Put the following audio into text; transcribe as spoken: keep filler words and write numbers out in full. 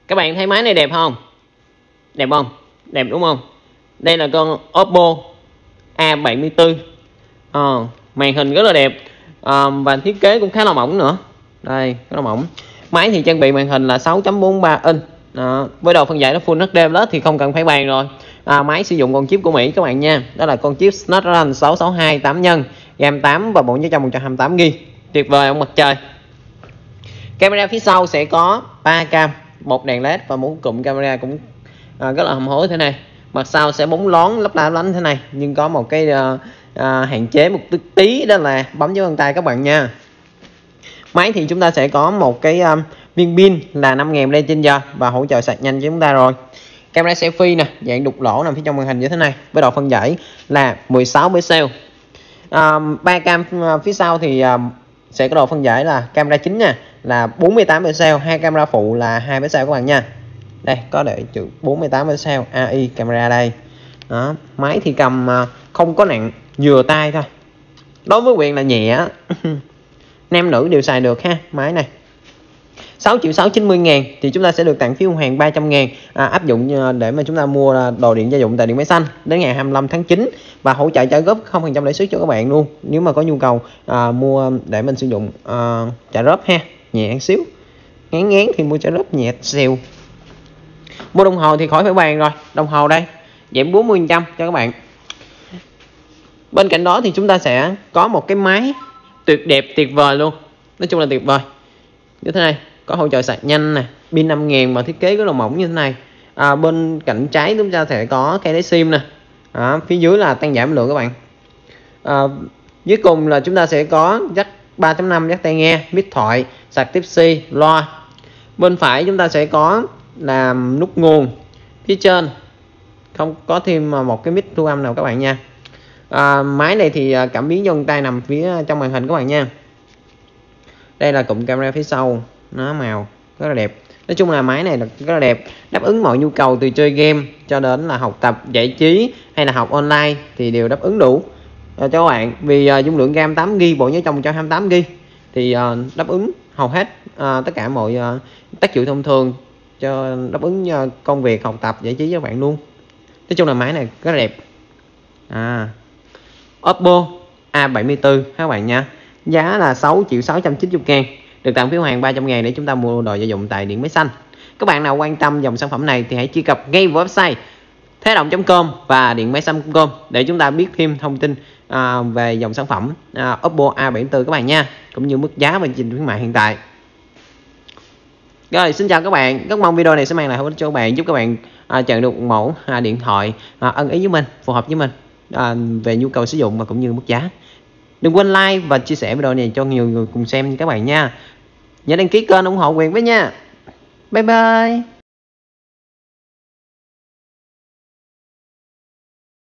Các bạn thấy máy này đẹp không? Đẹp không? Đẹp đúng không? Đây là con Oppo A bảy mươi tư. Ờ, màn hình rất là đẹp, à, và thiết kế cũng khá là mỏng nữa. Đây, rất là mỏng. Máy thì trang bị màn hình là sáu chấm bốn ba inch. Đó, với độ phân giải nó Full hát đê Plus thì không cần phải bàn rồi. À, máy sử dụng con chip của Mỹ các bạn nha. Đó là con chip Snapdragon sáu sáu hai tám nhân, RAM tám và bộ nhớ trong một trăm hai mươi tám gi bi. Tuyệt vời ông mặt trời. Camera phía sau sẽ có ba cam, một đèn led và một cụm camera cũng à, rất là hầm hố thế này. Mặt sau sẽ bóng lón lấp la lánh thế này, nhưng có một cái à, à, hạn chế một tí, đó là bấm dấu vân tay các bạn nha. Máy thì chúng ta sẽ có một cái um, viên pin là năm nghìn mAh trên giờ và hỗ trợ sạc nhanh cho chúng ta rồi. Camera selfie nè, dạng đục lỗ nằm phía trong màn hình như thế này, với độ phân giải là mười sáu pixel. ba um, cam phía sau thì um, sẽ có độ phân giải là camera chính nè là bốn mươi tám pixel, hai camera phụ là hai pixel các bạn nha. Đây có để chữ bốn mươi tám pixel a i camera đây. Đó, máy thì cầm uh, không có nặng, vừa tay thôi. Đối với quyền là nhẹ. Nam nữ đều xài được ha. Máy này sáu triệu sáu trăm chín mươi ngàn thì chúng ta sẽ được tặng phiếu hàng ba trăm ngàn, à, áp dụng để mà chúng ta mua đồ điện gia dụng tại Điện Máy Xanh đến ngày hai mươi lăm tháng chín, và hỗ trợ trả góp không phần trăm lãi suất cho các bạn luôn nếu mà có nhu cầu à, mua để mình sử dụng à, trả góp ha. Nhẹ xíu, ngán ngán thì mua trả góp nhẹ xìu. Mua đồng hồ thì khỏi phải bàn rồi, đồng hồ đây giảm bốn mươi phần trăm cho các bạn. Bên cạnh đó thì chúng ta sẽ có một cái máy tuyệt đẹp, tuyệt vời luôn, nói chung là tuyệt vời như thế này, có hỗ trợ sạc nhanh nè, pin năm nghìn mà thiết kế rất là mỏng như thế này. À, bên cạnh trái chúng ta sẽ có cây lấy sim nè, à, phía dưới là tăng giảm lượng các bạn. À, dưới cùng là chúng ta sẽ có jack ba chấm năm, jack tai nghe, mic thoại, sạc tiếp C, loa. Bên phải chúng ta sẽ có là nút nguồn, phía trên không có thêm một cái mic thu âm nào các bạn nha. À, máy này thì cảm biến vân tay nằm phía trong màn hình các bạn nha. Đây là cụm camera phía sau, nó màu rất là đẹp. Nói chung là máy này rất là đẹp, đáp ứng mọi nhu cầu từ chơi game cho đến là học tập, giải trí hay là học online thì đều đáp ứng đủ à, cho các bạn. Vì uh, dung lượng RAM tám gi bi, bộ nhớ trong một trăm hai mươi tám gi bi thì uh, đáp ứng hầu hết uh, tất cả mọi uh, tác vụ thông thường, cho đáp ứng uh, công việc, học tập, giải trí cho các bạn luôn. Nói chung là máy này rất là đẹp. À, Oppo A bảy mươi tư các bạn nha. Giá là sáu triệu sáu trăm chín mươi ngàn, được tặng phiếu hàng ba trăm ngàn để chúng ta mua đồ gia dụng tại Điện Máy Xanh. Các bạn nào quan tâm dòng sản phẩm này thì hãy truy cập ngay vào website thế động chấm com và điện máy xanh chấm com để chúng ta biết thêm thông tin à, về dòng sản phẩm à, Oppo A bảy mươi tư các bạn nha, cũng như mức giá và chương trình khuyến mại hiện tại. Rồi, xin chào các bạn, rất mong video này sẽ mang lại hữu ích cho các bạn, giúp các bạn à, chọn được một mẫu à, điện thoại à, ưng ý với mình, phù hợp với mình à, về nhu cầu sử dụng và cũng như mức giá. Đừng quên like và chia sẻ video này cho nhiều người cùng xem các bạn nha. Nhớ đăng ký kênh ủng hộ Quyền với nha. Bye bye.